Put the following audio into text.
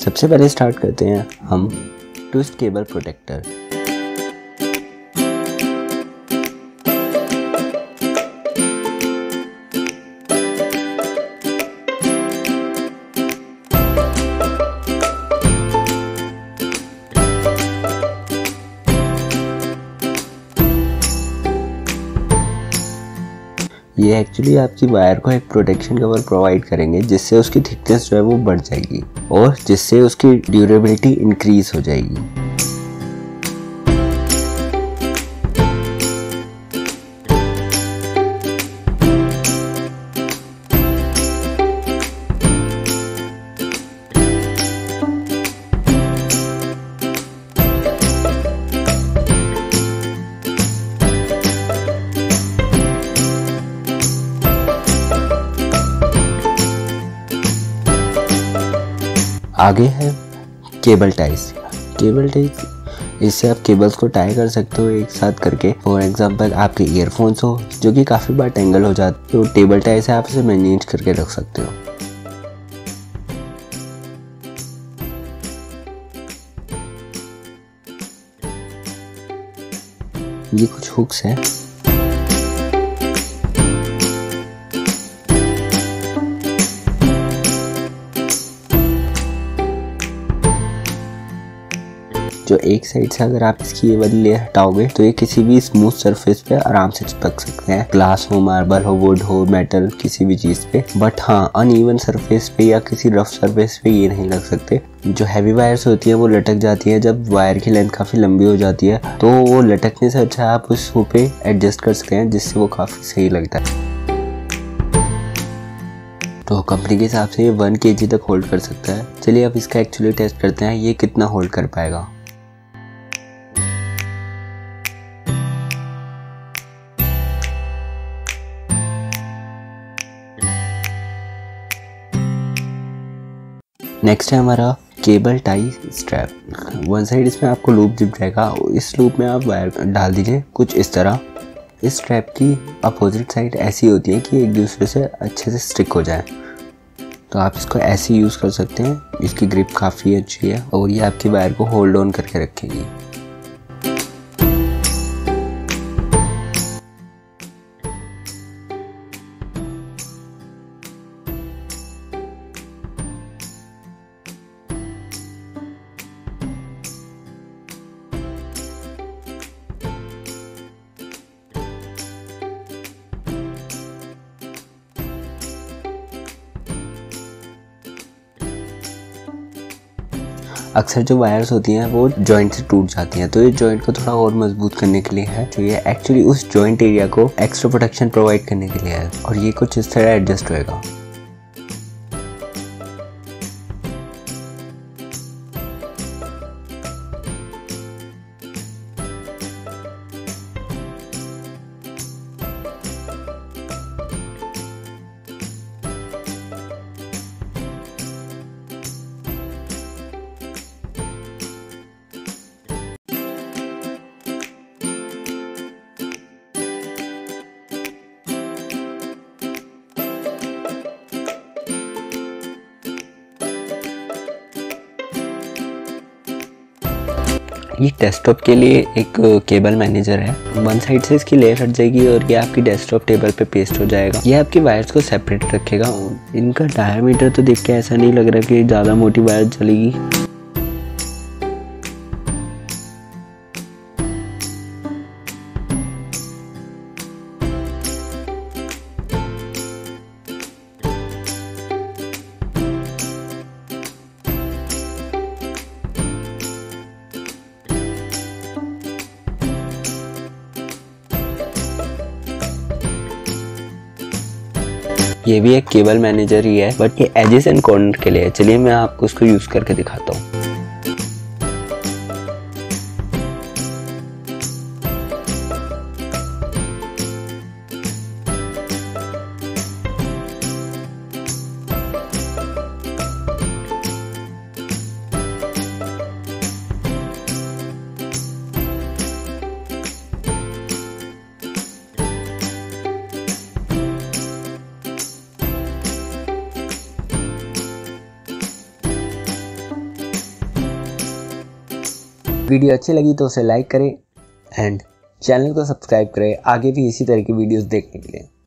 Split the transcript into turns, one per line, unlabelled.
सबसे पहले स्टार्ट करते हैं हम ट्विस्ट केबल प्रोटेक्टर। ये एक्चुअली आपकी वायर को एक प्रोटेक्शन कवर प्रोवाइड करेंगे जिससे उसकी थिकनेस जो है वो बढ़ जाएगी और जिससे उसकी ड्यूरेबिलिटी इंक्रीज हो जाएगी। आगे है केबल टाइज। केबल टाइज इससे आप केबल्स को टाई कर सकते हो एक साथ करके। फॉर एग्जांपल आपके ईयरफोन्स हो जो कि काफ़ी बार टेंगल हो जाते हो, तो टेबल टाई से आप इसे मैनेज करके रख सकते हो। ये कुछ हुक्स हैं। जो एक साइड से अगर आप इसकी ये वाली लेयर हटाओगे तो ये किसी भी स्मूथ सरफेस पे आराम से चिपक सकते हैं। ग्लास हो, मार्बल हो, वुड हो, मेटल, किसी भी चीज पे। बट हाँ, अनइवन सरफेस पे या किसी रफ सरफेस पे ये नहीं लग सकते। जो हैवी वायर्स होती है वो लटक जाती है। जब वायर की लेंथ काफी लंबी हो जाती है तो वो लटकने से अच्छा आप उस पे एडजस्ट कर सकते हैं जिससे वो काफी सही लगता है। तो कंपनी के हिसाब से ये 1 kg तक होल्ड कर सकता है। चलिए अब इसका एक्चुअली टेस्ट करते हैं ये कितना होल्ड कर पाएगा। नेक्स्ट है हमारा cable tie strap. One side इसमें आपको लूप दिख जाएगा। इस लूप में आप वायर डाल दीजिए कुछ इस तरह। इस स्ट्रैप की अपोजिट साइड ऐसी होती है कि एक दूसरे से अच्छे से स्टिक हो जाए, तो आप इसको ऐसे यूज़ कर सकते हैं। इसकी ग्रिप काफ़ी अच्छी है और ये आपकी वायर को होल्ड ऑन करके रखेगी। अक्सर जो वायर्स होती हैं वो जॉइंट से टूट जाती हैं, तो ये जॉइंट को थोड़ा और मजबूत करने के लिए है। तो ये एक्चुअली उस जॉइंट एरिया को एक्स्ट्रा प्रोटेक्शन प्रोवाइड करने के लिए है और ये कुछ इस तरह एडजस्ट होएगा। ये डेस्कटॉप के लिए एक केबल मैनेजर है। वन साइड से इसकी लेयर हट जाएगी और ये आपकी डेस्कटॉप टेबल पे पेस्ट हो जाएगा। ये आपकी वायर्स को सेपरेट रखेगा। इनका डायमीटर तो देख के ऐसा नहीं लग रहा कि ज़्यादा मोटी वायर चलेगी। ये भी एक केबल मैनेजर ही है, बट ये एजेस एंड कॉर्नर के लिए है। चलिए मैं आपको उसको यूज करके दिखाता हूँ। वीडियो अच्छी लगी तो उसे लाइक करें एंड चैनल को सब्सक्राइब करें आगे भी इसी तरह की वीडियोस देखने के लिए।